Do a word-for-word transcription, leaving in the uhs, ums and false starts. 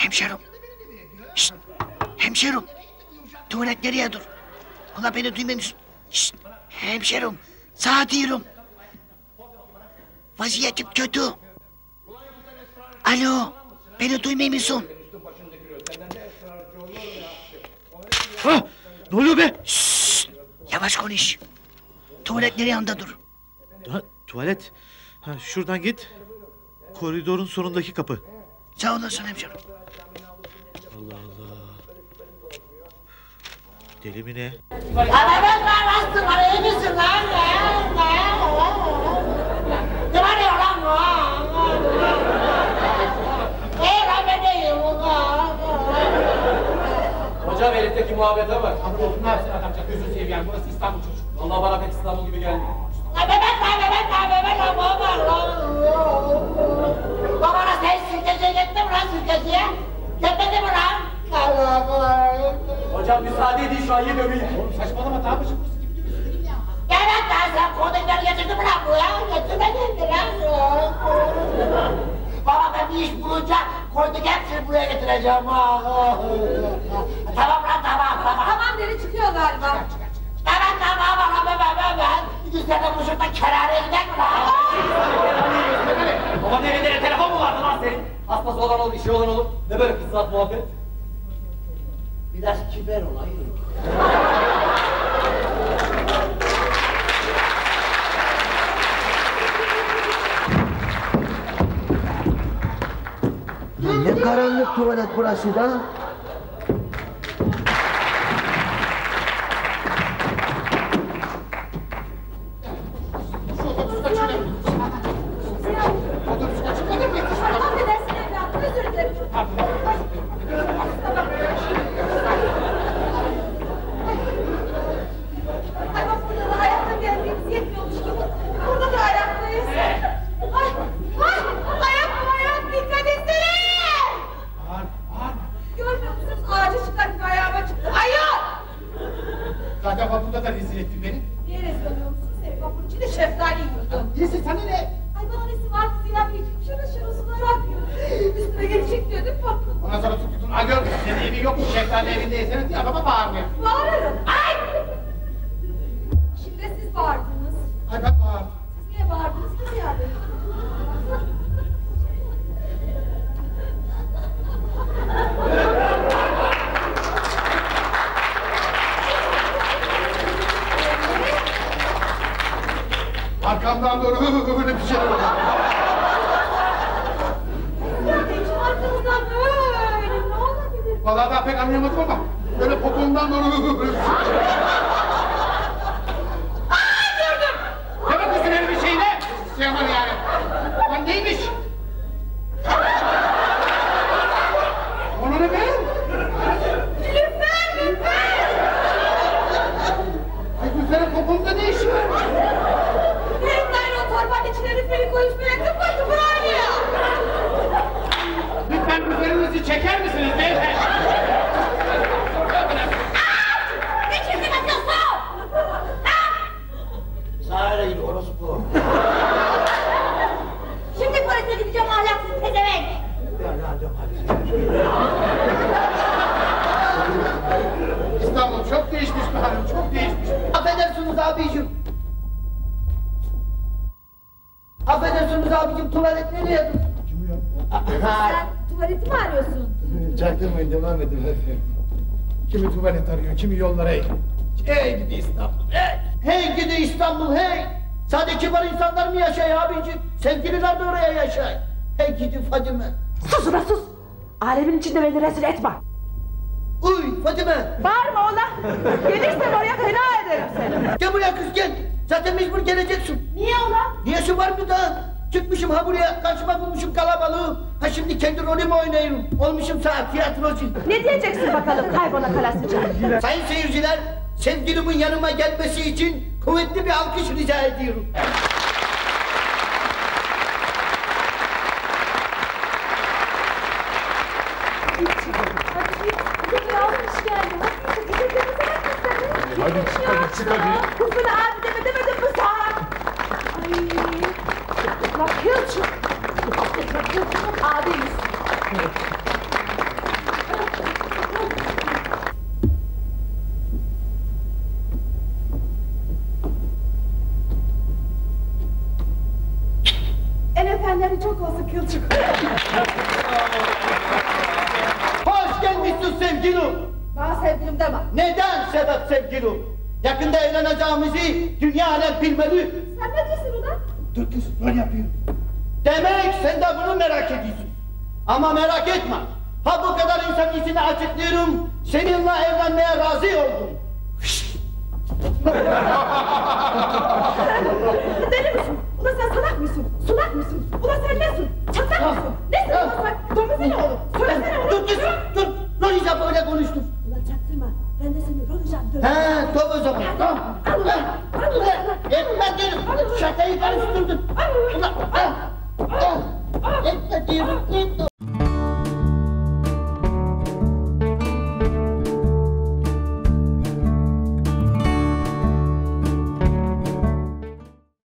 Hemşerim. Şşt. Hemşerim. Tuvalet nereye dur? Ulan beni duymamışsın. Şşt. Hemşerim. Sağ diyorum. Vaziyetim kötü. Alo. Beni duymuyor musun? Ha, ne oluyor be? Şşt. Yavaş konuş. Tuvalet nereye anda dur? Ha, tuvalet. Ha, şuradan git. Koridorun sonundaki kapı. Sağ olasın hemşerim. Allah Allah. Deli mi ne? Anamın varmazsın bana iyi misin lan? Ne var ya lan bu? Hey lan ben deyim bu. Hocam herifteki muhabbete bak. Abi oğlum ne yapsın adamcak gözünü seveyim. Burası İstanbul çocuk. Vallahi bana pek İstanbul gibi gelmiyor. Bebek lan bebek lan bebek lan baba lan. Babana sen sirkeciye gittin mi lan sirkeciye? Gitmedi mi lan? Hocam müsaade edin şu ayı döveyim. Oğlum saçmalama daha mı çıkmışsın gibi gibi. Evet lan sen kodekleri getirdin mi lan bu ya? Getirmedin mi lan? Baba ben bir iş bulunca koyduk hepsini buraya getireceğim ha. Tamam lan tamam tamam. Tamam deri çıkıyor galiba. Evet tamam bana ben ben ben. İki sene bu şurada kerareye gidelim mi lan? Babanın evinde telefon mu vardı lan senin? Hastası olan olur, işi olan olur. Ne böyle kız saat muhabbet? Biraz kiber olayım. Ne karanlık tuvalet burası da. Affedersin evladım, özür dilerim. Ay bak burada da ayakta geldiğimiz yetmiyormuş gibi. Burada da ayaktayız. Ay, ay, ayak bu ayak, dikkat etsene! Görmüyor musunuz? Ağacı çıkartıp ayağıma çıktı. Ayol! Zaten vapurda da rezil ettin beni. Niye rezil oluyor musun? Senin vapurun içinde şeftali yiyordum. Neyse sana ne? Ay bana nesi var ki Ziya Beyciğim? Şurada şurada sular akıyor. Üstüme gelecek diyordum patron. Ondan sonra tut tutun. Ha gör senin evin yok mu? Şeftali evindeyseniz diye adama bağırmıyor. Bağırırım. Ay! Şimdi de siz bağırdınız. Ay ben bağırdım. Siz niye bağırdınız ki Ziya Bey? Arkamdan doğru öyle bir şeyler oluyor. Ziya Beyciğim arkanızdan böyle ne olabilir? Vallahi daha pek anlayamadım ama böyle popondan doğru öyle bir şey. Ay gördüm. Ne bakıyorsun öyle bir şeyine? Yaman yani. Lan neymiş? Ona ne be? Lütfen lütfen! Ay Gülfer'in poponda ne işi var? Benim naylon torbanın içine lütfeni koymuş böyle tıpkı tıpkı oynuyor. Lütfen Gülfer'inizi çeker misiniz beyefendi? Ne çirkin atıyorsun? Sahile git orospu. Şimdi polise gideceğim ahlaksız pezevenk. İstanbul çok değişmiş be hanım, çok değişmiş. Affedersiniz abicim. Affedersiniz abicim, tuvalet nereye dur? Sen tuvaleti mi arıyorsun? Çaktırmayın, devam edin hadi. Kimi tuvalet arıyor, kimi yollara eğilir. Ey gidi İstanbul, ey! Hey gidi İstanbul hey! Sadece kibar insanlar mı yaşay abicim? Sevgililer de oraya yaşay. Hey gidi Fadime. Sus ulan sus! Alemin içinde beni rezil etme! Uy Fadime! Bağırma ulan! Gelirsen oraya fena ederim seni! Gel buraya kız gel. Zaten mecbur geleceksin. Niye ulan? Niyesi var mı da? Çıkmışım ha buraya, karşıma bulmuşum kalabalığı. Ha şimdi kendi rolümü oynayırım. Olmuşum saat tiyatrocu. Ne diyeceksin bakalım kaybola kalasıca? Sayın seyirciler, sevgilimin yanıma gelmesi için kuvvetli bir alkış rica ediyorum. Hadi çık hadi, çık hadi. Kız bana abi deme demedim mi sana? Ay! Bak Yılçın! Abimiz! Kılçık. Hoş gelmişsin sevgilim. Bana sevgilim deme. Neden sebep sevgilim? Yakında evleneceğimizi dünya alem bilmeli. Sen ne diyorsun ulan? Dur kız, rol yapıyorum. Demek sen de bunu merak ediyorsun. Ama merak etme. Ha bu kadar insan içine açıklıyorum. Seninle evlenmeye razı oldum. Deli misin? Ulan sen salak mısın? Sulak mısın? Ulan sen nesin? Çatlak mısın? Nesin ulan sen? Domuzun oğlu. Söylesene ulan. Dur kız, dur. Rol icabı öyle konuştum. Ulan çaktırma. Ben de seni rolacağım. He, top o zaman. Tamam. Ulan, ulan, etme diyorum. Şakayı karıştırdın. Ulan, al, al. Etme diyorum, etme.